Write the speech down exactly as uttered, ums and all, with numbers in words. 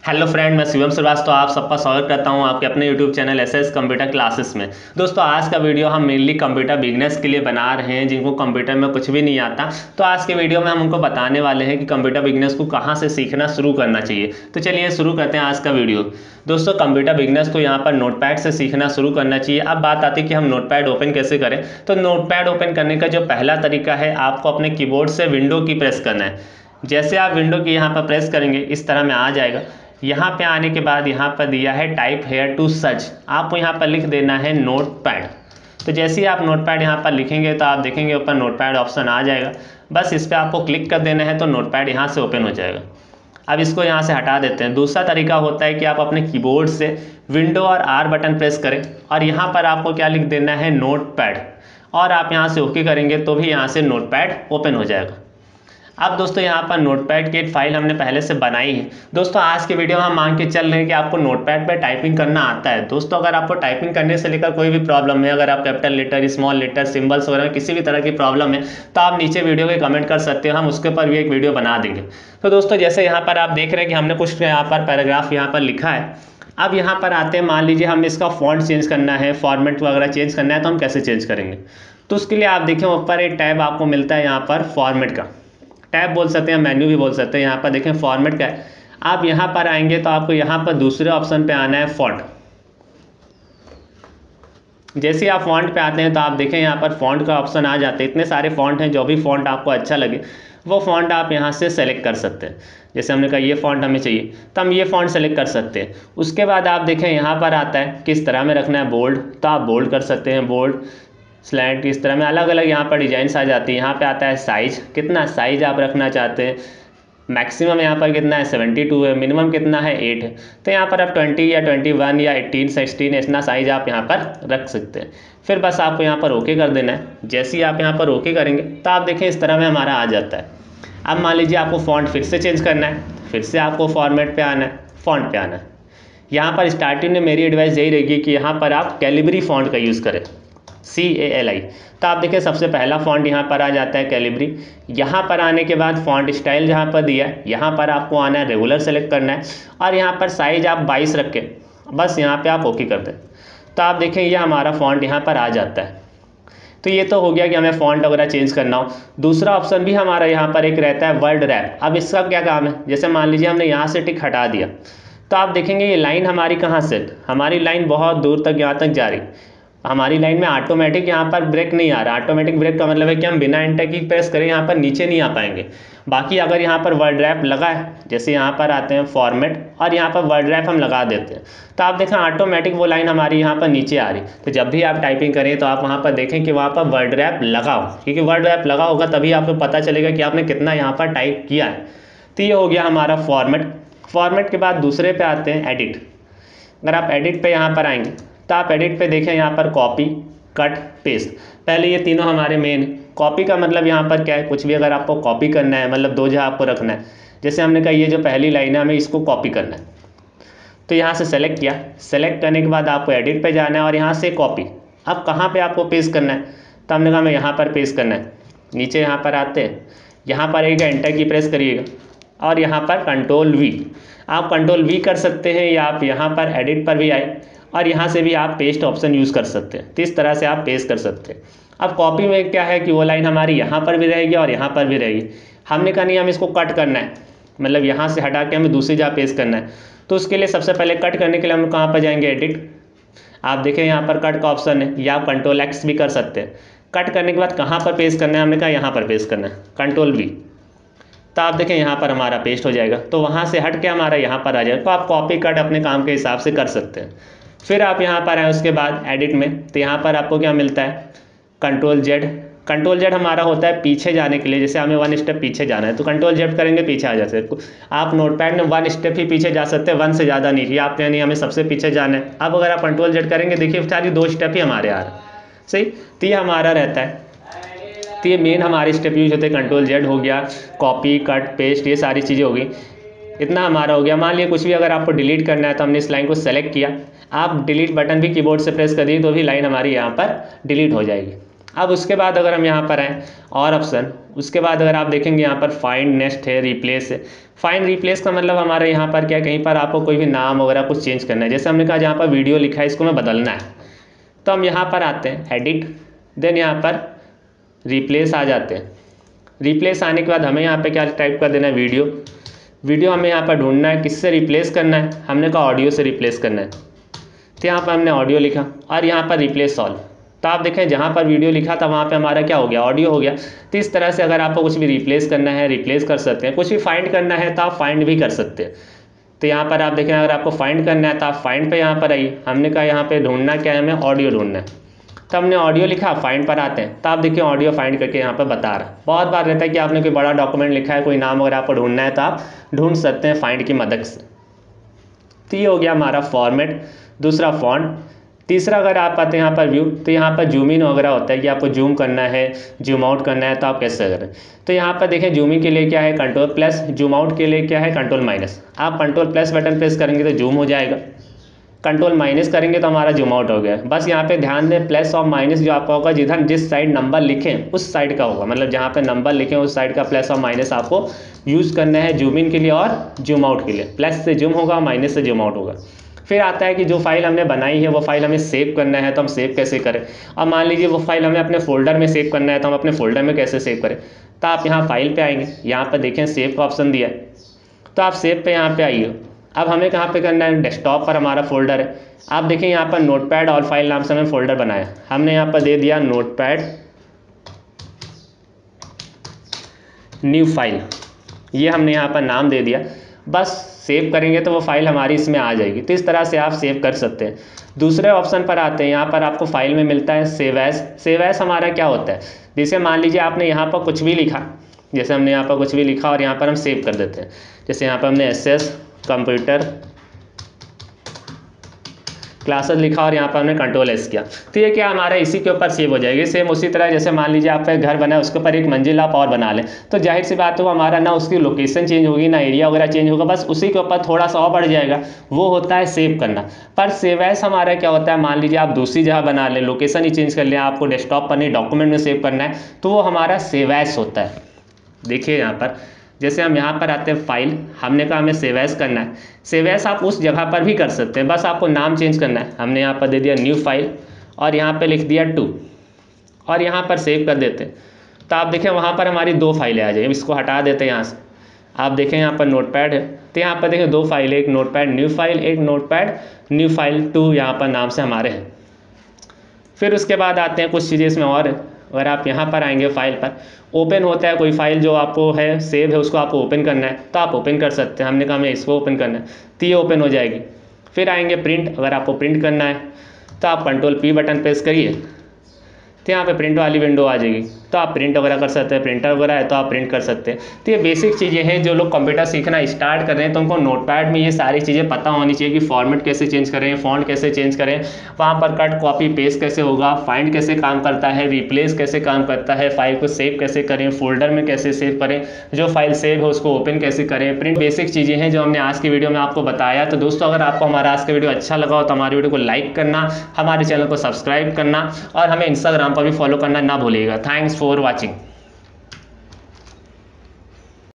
Hello friend, मैं शिवम श्रीवास्तव आप सबका स्वागत करता हूं आपके अपने YouTube channel S S computer classes में। दोस्तों, आज का वीडियो हम मेनली कंप्यूटर बिगनर्स के लिए बना रहे हैं जिनको कंप्यूटर में कुछ भी नहीं आता। तो आज के वीडियो में हम उनको बताने वाले हैं कि कंप्यूटर बिगनर्स को कहां से सीखना शुरू करना चाहिए। तो चलिए शुरू करते हैं आज का वीडियो। दोस्तों, कंप्यूटर बिगनर्स को यहाँ पर नोटपैड से सीखना शुरू करना चाहिए। अब बात आती है कि हम नोटपैड ओपन कैसे करें। तो नोटपैड ओपन करने का जो पहला तरीका है, आपको अपने कीबोर्ड से विंडो की प्रेस करना है। जैसे आप विंडो की यहाँ पर प्रेस करेंगे इस तरह में आ जाएगा। यहाँ पे आने के बाद यहाँ पर दिया है टाइप हेयर टू सर्च, आपको यहाँ पर लिख देना है नोटपैड। तो जैसे ही आप नोटपैड यहाँ पर लिखेंगे तो आप देखेंगे ऊपर नोटपैड ऑप्शन आ जाएगा। बस इस पर आपको क्लिक कर देना है तो नोटपैड यहाँ से ओपन हो जाएगा। अब इसको यहाँ से हटा देते हैं। दूसरा तरीका होता है कि आप अपने कीबोर्ड से विंडो और आर बटन प्रेस करें और यहाँ पर आपको क्या लिख देना है नोटपैड, और आप यहाँ से ओके करेंगे तो भी यहाँ से नोटपैड ओपन हो जाएगा। अब दोस्तों, यहाँ पर नोटपैड की एक फाइल हमने पहले से बनाई है। दोस्तों, आज के वीडियो में हम मान के चल रहे हैं कि आपको नोटपैड पर टाइपिंग करना आता है। दोस्तों, अगर आपको टाइपिंग करने से लेकर कोई भी प्रॉब्लम है, अगर आप capital letter, small letter, symbols वगैरह किसी भी तरह की प्रॉब्लम है तो आप नीचे वीडियो के कमेंट कर सकते हो, हम उसके ऊपर भी एक वीडियो बना देंगे। तो दोस्तों, जैसे यहाँ पर आप देख रहे हैं कि हमने कुछ यहाँ पर पैराग्राफ यहाँ पर लिखा है। अब यहाँ पर आते हैं, मान लीजिए हम इसका फॉन्ट चेंज करना है, फॉर्मेट वगैरह चेंज करना है, तो हम कैसे चेंज करेंगे। तो उसके लिए आप देखें ऊपर एक टैब आपको मिलता है यहाँ पर फॉर्मेट का, टैब बोल सकते हैं, मेन्यू भी बोल सकते हैं। यहाँ पर देखें फॉर्मेट का है। आप यहाँ पर आएंगे तो आपको यहाँ पर दूसरे ऑप्शन पे आना है फॉन्ट। जैसे आप फॉन्ट पे आते हैं तो आप देखें यहाँ पर फॉन्ट का ऑप्शन आ जाते हैं। इतने सारे फॉन्ट हैं, जो भी फॉन्ट आपको अच्छा लगे वो फॉन्ट आप यहाँ से सेलेक्ट कर सकते हैं। जैसे हमने कहा ये फॉन्ट हमें चाहिए तो हम ये फॉन्ट सेलेक्ट कर सकते हैं। उसके बाद आप देखें यहाँ पर आता है किस तरह में रखना है, बोल्ड, तो आप बोल्ड कर सकते हैं, बोल्ड स्लैंट, इस तरह में अलग अलग यहाँ पर डिजाइन्स आ जाती है। यहाँ पे आता है साइज, कितना साइज आप रखना चाहते हैं। मैक्सिमम यहाँ पर कितना है सेवेंटी टू है, मिनिमम कितना है एट है। तो यहाँ पर आप ट्वेंटी या ट्वेंटी वन या एटीन सिक्सटीन इतना साइज आप यहाँ पर रख सकते हैं। फिर बस आपको यहाँ पर ओके कर देना है। जैसे ही आप यहाँ पर ओके करेंगे तो आप देखें इस तरह में हमारा आ जाता है। अब मान लीजिए आपको फॉन्ट फिर से चेंज करना है, फिर से आपको फॉर्मेट पर आना है, फॉन्ट पर आना है। यहाँ पर स्टार्टिंग में मेरी एडवाइस यही रहेगी कि यहाँ पर आप कैलिबरी फॉन्ट का यूज़ करें, सी ए एल आई। तो आप देखिए सबसे पहला फॉन्ट यहाँ पर आ जाता है कैलिबरी। यहाँ पर आने के बाद फॉन्ट स्टाइल जहाँ पर दिया है यहाँ पर आपको आना है, रेगुलर सेलेक्ट करना है और यहाँ पर साइज आप बाईस रखें, बस यहाँ पे आप ओके कर दें। तो आप देखें ये हमारा फॉन्ट यहाँ पर आ जाता है। तो ये तो हो गया कि हमें फॉन्ट वगैरह चेंज करना हो। दूसरा ऑप्शन भी हमारा यहाँ पर एक रहता है वर्ड रैप। अब इसका क्या काम है, जैसे मान लीजिए हमने यहाँ से टिक हटा दिया तो आप देखेंगे ये लाइन हमारी कहाँ से, हमारी लाइन बहुत दूर तक यहाँ तक जा रही। हमारी लाइन में ऑटोमेटिक यहाँ पर ब्रेक नहीं आ रहा। ऑटोमेटिक ब्रेक का मतलब है कि हम बिना एंटर की प्रेस करें यहाँ पर नीचे नहीं आ पाएंगे। बाकी अगर यहाँ पर वर्ड रैप लगा है, जैसे यहाँ पर आते हैं फॉर्मेट और यहाँ पर वर्ड रैप हम लगा देते हैं तो आप देखें ऑटोमेटिक वो लाइन हमारी यहाँ पर नीचे आ रही। तो जब भी आप टाइपिंग करें तो आप वहाँ पर देखें कि वहाँ पर वर्ड रैप लगा हो, क्योंकि वर्ड रैप लगा होगा तभी आपको पता चलेगा कि आपने कितना यहाँ पर टाइप किया है। तो ये हो गया हमारा फॉर्मेट। फॉर्मेट के बाद दूसरे पे आते हैं एडिट। अगर आप एडिट पे यहाँ पर आएंगे तो आप एडिट पे देखें यहाँ पर कॉपी, कट, पेस्ट। पहले ये तीनों हमारे मेन। कॉपी का मतलब यहाँ पर क्या है, कुछ भी अगर आपको कॉपी करना है, मतलब दो जगह आपको रखना है। जैसे हमने कहा ये जो पहली लाइन है हमें इसको कॉपी करना है, तो यहाँ से सेलेक्ट किया। सेलेक्ट करने के बाद आपको एडिट पे जाना है और यहाँ से कॉपी। अब कहाँ पर आपको पेस्ट करना है, तो हमने कहा हमें यहाँ पर पेस्ट करना है। नीचे यहाँ पर आते हैं, यहाँ पर एक एंटर की प्रेस करिएगा और यहाँ पर कंट्रोल वी, आप कंट्रोल वी कर सकते हैं या आप यहाँ पर एडिट पर भी आए और यहाँ से भी आप पेस्ट ऑप्शन यूज़ कर सकते हैं। तो इस तरह से आप पेस्ट कर सकते हैं। अब कॉपी में क्या है कि वो लाइन हमारी यहाँ पर भी रहेगी और यहाँ पर भी रहेगी। हमने कहा नहीं, हम इसको कट करना है, मतलब यहाँ से हटा के हमें दूसरी जगह पेस्ट करना है। तो उसके लिए सबसे पहले कट करने के लिए हम कहाँ पर जाएंगे, एडिट। आप देखें यहाँ पर कट का ऑप्शन है, या आप कंट्रोल एक्स भी कर सकते हैं। कट करने के बाद कहाँ पर पेस्ट करना है, हमने कहा यहाँ पर पेस्ट करना है, कंट्रोल वी। तो आप देखें यहाँ पर हमारा पेस्ट हो जाएगा। तो वहाँ से हट के हमारा यहाँ पर आ जाएगा। तो आप कॉपी कट अपने काम के हिसाब से कर सकते हैं। फिर आप यहाँ पर आए उसके बाद एडिट में, तो यहाँ पर आपको क्या मिलता है, कंट्रोल जेड। कंट्रोल जेड हमारा होता है पीछे जाने के लिए, जैसे हमें वन स्टेप पीछे जाना है तो कंट्रोल जेड करेंगे, पीछे आ जाते हैं। आप नोटपैड में वन स्टेप ही पीछे जा सकते हैं, वन से ज़्यादा नहीं। आप नहीं हमें सबसे पीछे जाना है। अब अगर आप कंट्रोल जेड करेंगे, देखिए सारी दो स्टेप ही हमारे आ रहे हैं, सही। तो ये हमारा रहता है। तो ये मेन हमारे स्टेप यूज होते हैं। कंट्रोल जेड हो गया, कॉपी, कट, पेस्ट, ये सारी चीज़ें हो गई। इतना हमारा हो गया। मान लिया कुछ भी अगर आपको डिलीट करना है तो हमने इस लाइन को सेलेक्ट किया, आप डिलीट बटन भी कीबोर्ड से प्रेस कर दिए तो भी लाइन हमारी यहाँ पर डिलीट हो जाएगी। अब उसके बाद अगर हम यहाँ पर आएँ और ऑप्शन, उसके बाद अगर आप देखेंगे यहाँ पर फाइंड नेक्स्ट है, रिप्लेस है। फाइंड रिप्लेस का मतलब हमारे यहाँ पर क्या, कहीं पर आपको कोई भी नाम वगैरह कुछ चेंज करना है, जैसे हमने कहा जहाँ पर वीडियो लिखा है इसको मैं बदलना है, तो हम यहाँ पर आते हैं एडिट, देन यहाँ पर रिप्लेस आ जाते हैं। रिप्लेस आने के बाद हमें यहाँ पे क्या टाइप कर देना है, वीडियो। वीडियो हमें यहाँ पर ढूंढना है, किससे रिप्लेस करना है, हमने कहा ऑडियो से रिप्लेस करना है, तो यहाँ पर हमने ऑडियो लिखा और यहाँ पर रिप्लेस ऑल। तो आप देखें जहाँ पर वीडियो लिखा था वहाँ पे हमारा क्या हो गया, ऑडियो हो गया। तो इस तरह से अगर आपको कुछ भी रिप्लेस करना है रिप्लेस कर सकते हैं, कुछ भी फाइंड करना है तो आप फाइंड भी कर सकते हैं। तो यहाँ पर आप देखें अगर आपको फाइंड करना है तो आप फाइंड पे यहाँ पर आइए, हमने कहा यहाँ पे ढूंढना क्या है, हमें ऑडियो ढूंढना है, तो हमने ऑडियो लिखा, फाइंड पर आते हैं, तो आप देखिए ऑडियो फाइंड करके यहाँ पर बता रहा है। बहुत बार रहता है कि आपने कोई बड़ा डॉक्यूमेंट लिखा है, कोई नाम अगर आपको ढूंढना है तो आप ढूंढ सकते हैं फाइंड की मदद से। तो ये हो गया हमारा फॉर्मेट, दूसरा फॉन्ट। तीसरा अगर आप आते हैं यहाँ पर व्यू, तो यहाँ पर जूम इन वगैरह होता है कि आपको जूम करना है, जूम आउट करना है, तो आप कैसे करें। तो यहाँ पर देखें जूम इन के लिए क्या है कंट्रोल प्लस, जूम आउट के लिए क्या है कंट्रोल माइनस। आप कंट्रोल प्लस बटन प्रेस करेंगे तो जूम हो जाएगा, कंट्रोल माइनस करेंगे तो हमारा जूम आउट हो गया। बस यहाँ पे ध्यान दें प्लस और माइनस जो आपका होगा जिधर जिस साइड नंबर लिखें उस साइड का होगा, मतलब जहाँ पे नंबर लिखें उस साइड का प्लस और माइनस आपको यूज़ करना है जूम इन के लिए और जूम आउट के लिए। प्लस से जूम होगा, माइनस से जूम आउट होगा। फिर आता है कि जो फाइल हमने बनाई है वो फाइल हमें सेव करना है, तो हम सेव कैसे करें। अब मान लीजिए वो फाइल हमें अपने फोल्डर में सेव करना है, तो हम अपने फोल्डर में कैसे सेव करें। तो आप यहाँ फाइल पे आएंगे, यहाँ पर देखें सेव का ऑप्शन दिया है, तो आप सेव पे यहाँ पे आइए। अब हमें कहाँ पे करना है, डेस्कटॉप पर हमारा फोल्डर है। आप देखें यहाँ पर नोटपैड ऑल फाइल नाम से हमें फोल्डर बनाया, हमने यहाँ पर दे दिया नोटपैड न्यू फाइल, ये हमने यहाँ पर नाम दे दिया। बस सेव करेंगे तो वो फाइल हमारी इसमें आ जाएगी। तो इस तरह से आप सेव कर सकते हैं। दूसरे ऑप्शन पर आते हैं, यहाँ पर आपको फाइल में मिलता है सेव एज। सेव एज हमारा क्या होता है, जैसे मान लीजिए आपने यहाँ पर कुछ भी लिखा, जैसे हमने यहाँ पर कुछ भी लिखा और यहाँ पर हम सेव कर देते हैं। जैसे यहाँ पर हमने एस एस कंप्यूटर क्लासेस लिखा और यहाँ पर हमने कंट्रोल एस किया, तो ये क्या हमारा इसी के ऊपर सेव हो जाएगी। सेम उसी तरह जैसे मान लीजिए आपका घर बना है, उसके ऊपर एक मंजिल आप और बना लें, तो जाहिर सी बात है वो हमारा ना उसकी लोकेशन चेंज होगी ना एरिया वगैरह चेंज होगा, बस उसी के ऊपर थोड़ा सा और बढ़ जाएगा। वो होता है सेव करना। पर सेव एज हमारा क्या होता है, मान लीजिए आप दूसरी जगह बना लें, लोकेशन ही चेंज कर लें, आपको डेस्कटॉप पर नहीं डॉक्यूमेंट में सेव करना है, तो वो हमारा सेव एज होता है। देखिए यहाँ पर जैसे हम यहाँ पर आते हैं फाइल, हमने कहा हमें सेव एज करना है। सेव एज आप उस जगह पर भी कर सकते हैं, बस आपको नाम चेंज करना है। हमने यहाँ पर दे दिया न्यू फाइल और यहाँ पे लिख दिया टू और यहाँ पर सेव कर देते हैं। तो आप देखें वहाँ पर हमारी दो फाइलें आ जाएंगी। इसको हटा देते हैं यहाँ से। आप देखें यहाँ पर नोटपैड है, तो यहाँ पर देखें दो फाइलें, एक नोटपैड न्यू फाइल, एक नोटपैड न्यू फाइल टू यहाँ पर नाम से हमारे हैं। फिर उसके बाद आते हैं कुछ चीज़ें इसमें और। अगर आप यहाँ पर आएंगे फाइल पर, ओपन होता है कोई फाइल जो आपको है सेव है, उसको आपको ओपन करना है तो आप ओपन कर सकते हैं। हमने कहा हमें इसको ओपन करना है, तो ये ओपन हो जाएगी। फिर आएंगे प्रिंट, अगर आपको प्रिंट करना है तो आप कंट्रोल पी बटन प्रेस करिए, तो यहाँ पे प्रिंट वाली विंडो आ जाएगी, तो आप प्रिंट वगैरह कर सकते हैं। प्रिंटर वगैरह है तो आप प्रिंट कर सकते हैं। तो ये बेसिक चीज़ें हैं, जो लोग कंप्यूटर सीखना स्टार्ट कर रहे हैं तो उनको नोटपैड में ये सारी चीज़ें पता होनी चाहिए कि फॉर्मेट कैसे चेंज करें, फॉन्ट कैसे चेंज करें, वहाँ पर कट कॉपी पेस्ट कैसे होगा, फाइंड कैसे काम करता है, रिप्लेस कैसे काम करता है, फाइल को सेव कैसे करें, फोल्डर में कैसे सेव करें, जो फाइल सेव है उसको ओपन कैसे करें, प्रिंट। बेसिक चीज़ें हैं जो हमने आज की वीडियो में आपको बताया। तो दोस्तों अगर आपको हमारा आज का वीडियो अच्छा लगा हो तो हमारी वीडियो को लाइक करना, हमारे चैनल को सब्सक्राइब करना और हमें इंस्टाग्राम पर भी फॉलो करना ना भूलिएगा। Thanks for watching.